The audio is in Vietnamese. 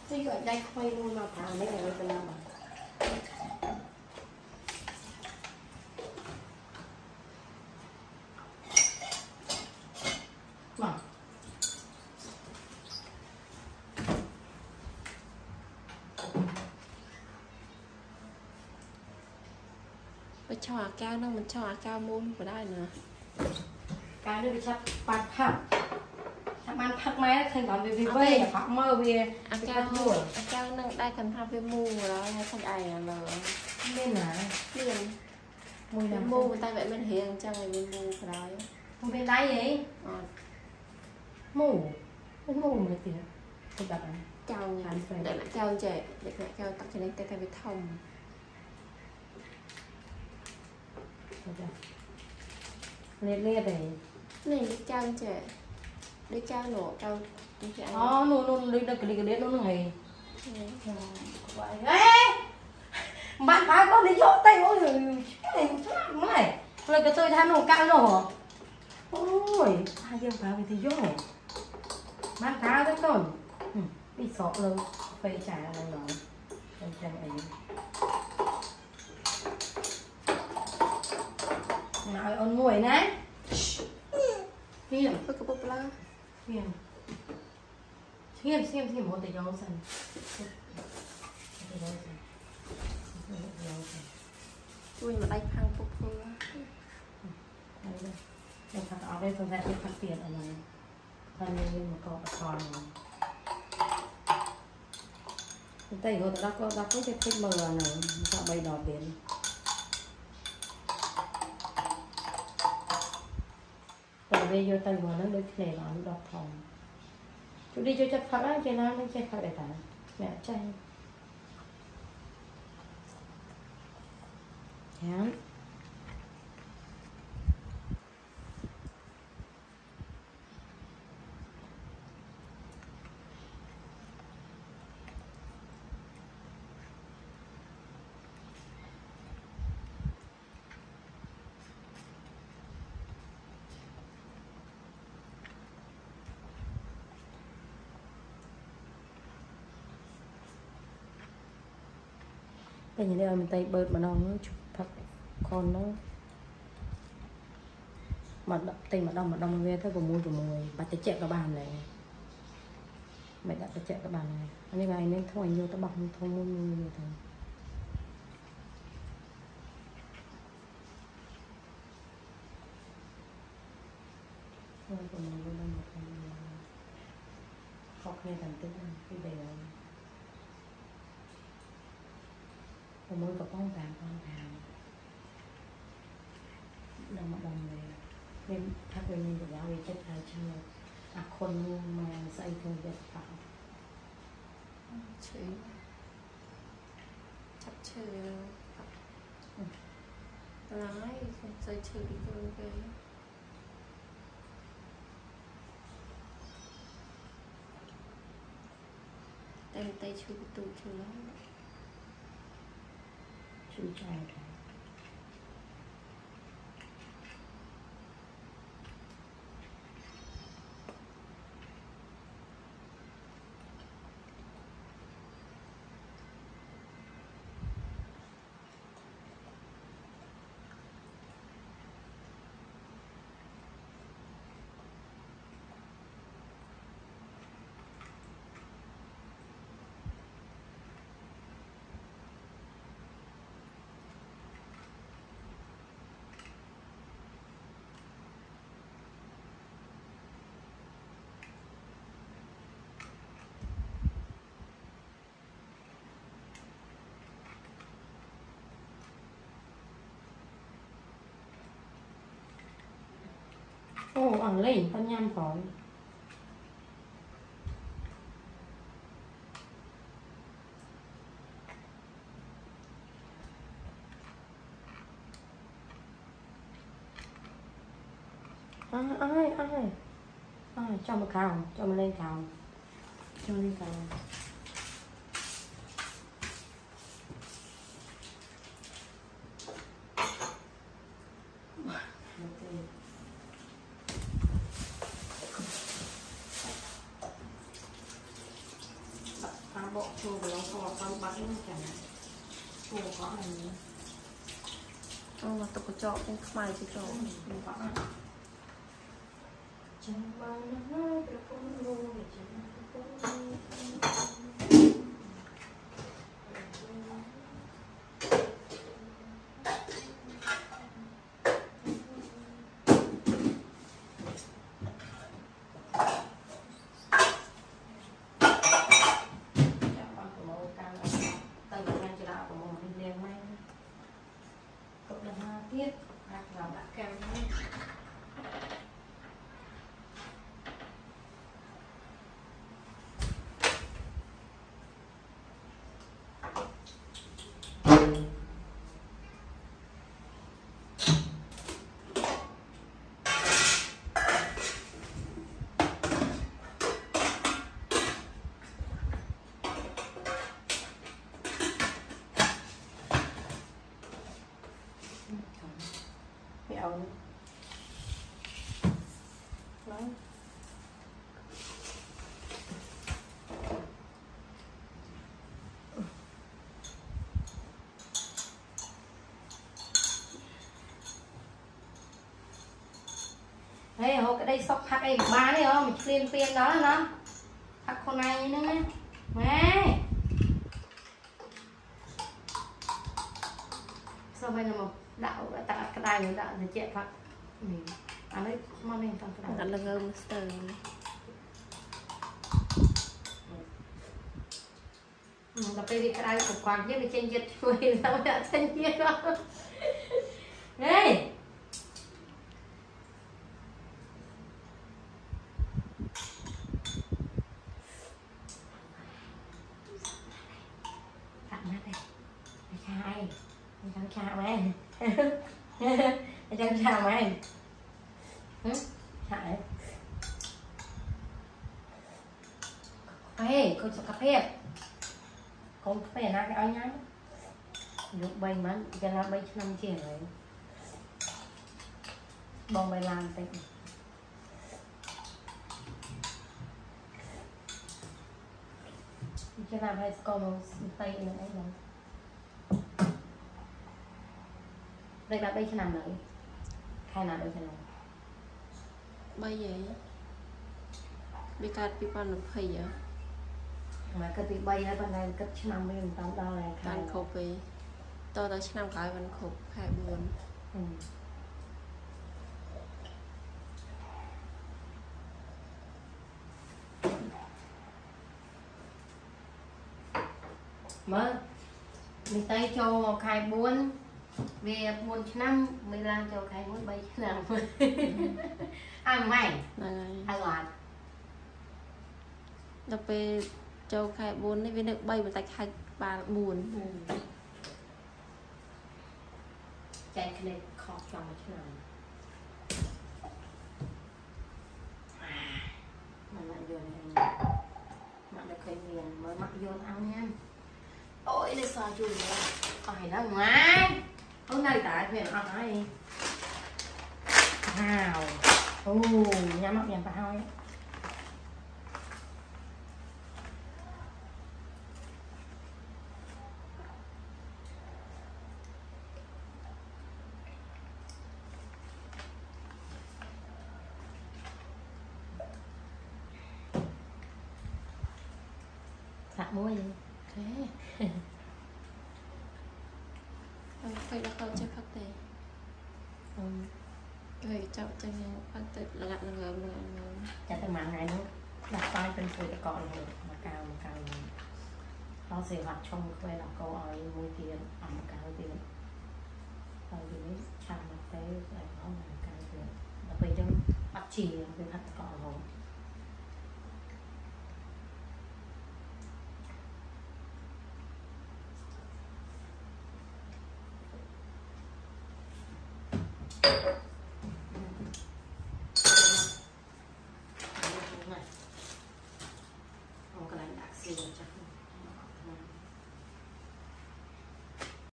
Tôi gọi đây quay luôn mà thả mấy cái bên nào mà. Mà. Bây cho cao nó mình cho cao môn của đây nữa. Cái nó bị chặt bạt phẳng. Ăn phắc máy thành còn về quê phẳng mơ về cao nâng đây cần tham về mù rồi hay thành ai là nên là liền mùi làm mù người ta vậy bên hiền cho người bên mù rồi không bên đây vậy mù bên mù người tiền tôi đặt chào nhà để lại chào trẻ để lại chào tặng cho nên tay tay với thông liệt liệt này này chào trẻ đi chào nổ chào nôn đi đây cái đấy nó này bạn phá con đi chỗ tay ôi rồi này rồi cái tôi than nổ cạn rồi ôi hai game phá về thì vô bạn phá đấy con đi sọ luôn phải trả lại nó trong ấy nói ôn ngồi nè hiền cái bột lá hiền xem một tay gió sân tôi mà đây phăng phục vừa đây thật ở đây tôi sẽ đi phát tiền ở này thân nên một con còn tay của tôi đã có cái thích mờ này sao bay đỏ tiền rồi bây giờ tay của nó được này nó đọt phòng chú đi cho chặt phật á cho nó chặt phật để tả mẹ chay chán cái gì đây mình tay bớt mà nó chụp thật con nó mà tay mà đông về thôi của mùi bà tới chẹt các bàn này mẹ đã tới chẹt các bàn này anh ấy nên thôi nhiều tao bằng thôi mua nhiều thôi thôi của mình luôn một cái học nghe thành tích cái bèo môi có con vàng đồng mà đồng này nên thắc bên mình của giáo vì chất hai chưaคนมาใส่ถุงเด็ดขาวชื่อชัดชื่อร้ายใส่ชื่อดีกว่าเลยแต่ชื่อประตูชื่อแล้วชื่อใจăn lên con nhâm phổi ai cho một cào cho mình lên cào cho lên cào bộ chua của nó có con bắn chẳng chua có này mà tôi có chọn cũng mày chứ chọn đừng có chẳng bao nó được con ngô để tiếp đặt vào bát cam nhé. Mẹo đó. Đây hồi cái đây sọc hạt đây ba đấy không, mình phiên phiên đó là nó hạt con này nữa nhé. Này sao bây giờ mà đạo tại cái đài người đạo thì chạy phát anh ấy mong nên trong cái đài là ngơm sờ là bây cái đài của quang nhất là trên dịch người sao đã trên nhiệt đó đây tặng nó đây hai cháu chào mày cháu chào mày hả cà con cà phê con cà phê nào cái áo nhá được bay mà cho nó bay 5 triệu rồi bông bay làm tịnh cho làm hay con tay nữa ấy rồi đây là bay cho làm nữa khai nào được cho làm bây giờ bị cắt bị pan được hay vậy mà cái bị bay hay bên này cất cho làm mình tao đo này khai pan khổ về tôi tới năm cái pan khổ khai buồn mới mình tay cho khai buôn về buôn năm mình làm cho khai buôn bay làm ăn mày ăn loạn đập về châu khai buồn đấy với được bay một tạch hai ba buồn chạy cái này khó chọn chứ nào mà lại vô này mà lại khơi miền mới mặc vô ăn nha ôi nó sao chui nữa phải đó ngoài hôm nay tại huyện ăn ấy wow nhắm mắt nhắm vào ấy thả muối gì thế phải là câu chơi phát tệ cái chậu chơi phát tệ là gặt là ngầm chả tới mạng này nữa đặt tay bên cuối cái cọn rồi mà cao nó sẽ hoạt trong quay là câu hỏi môi tiền ẩm cao tiền rồi thì chạm mặt tế lại nó là cao tiền đặc biệt trong bắt chỉ về hạt cọn rồi